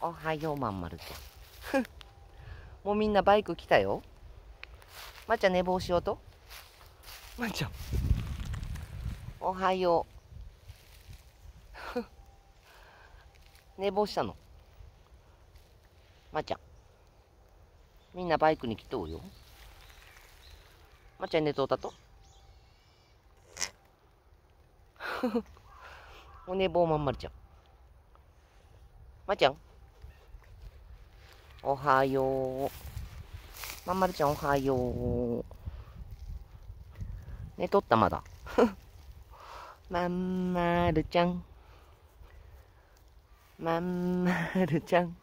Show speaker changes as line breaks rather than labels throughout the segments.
おはよう、まんまるちゃん。もうみんなバイク来たよ。まっちゃん寝坊しようと。まっちゃん。おはよう。寝坊したの。まっちゃん。みんなバイクに来とうよ。まっちゃん寝とうたと。お寝坊まんまるちゃん。まっちゃん。おはよう。まんまるちゃんおはよう。寝とったまだ。まんまるちゃん。まんまるちゃん。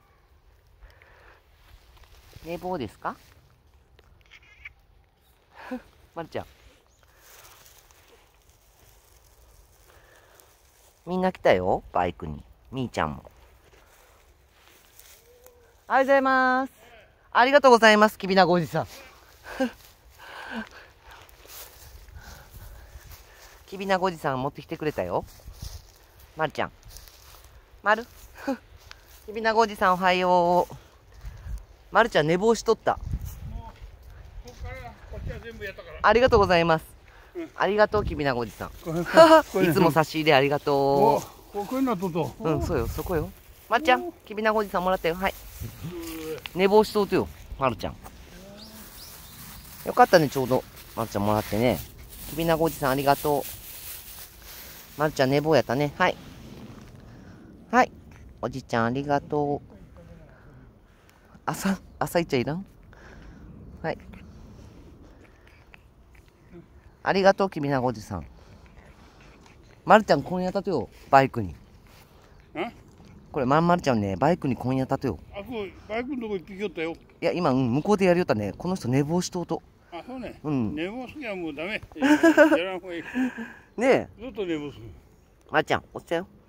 寝坊ですか？まるちゃん。みんな来たよ、バイクに。みーちゃんも。ありがとうございます。ありがとうございます、きびなごおじさん。きびなごおじさん持ってきてくれたよ。まるちゃん。まるきびなごおじさんおはよう。まるちゃん寝坊しとった。ありがとうございます。ありがとう、きびなごおじさん。いつも差し入れありがとう。
ここになっとと。
うん、そうよ、そこよ。まるちゃん、きびなごおじさんもらったよ。はい。寝坊しとうとよ、まるちゃん。よかったね、ちょうど。まるちゃんもらってね。きびなごおじさんありがとう。まるちゃん寝坊やったね。はい。はい。おじちゃんありがとう。朝いっちゃいらん？はい。ありがとう、きびなごおじさん。まるちゃん今夜たとよ、バイクに。これまんまるちゃんね、バイクに今夜たとよ。
あ、そう、バイクのとこ行ってきよったよ。
いや、今、向こうでやりよったね。この人寝坊しとうと。
あ、そうね。
うん。
寝坊すきはもうダメ。やらんほうがいい。
ねえ。
ずっと寝坊する。
まるちゃん、落ちたよ。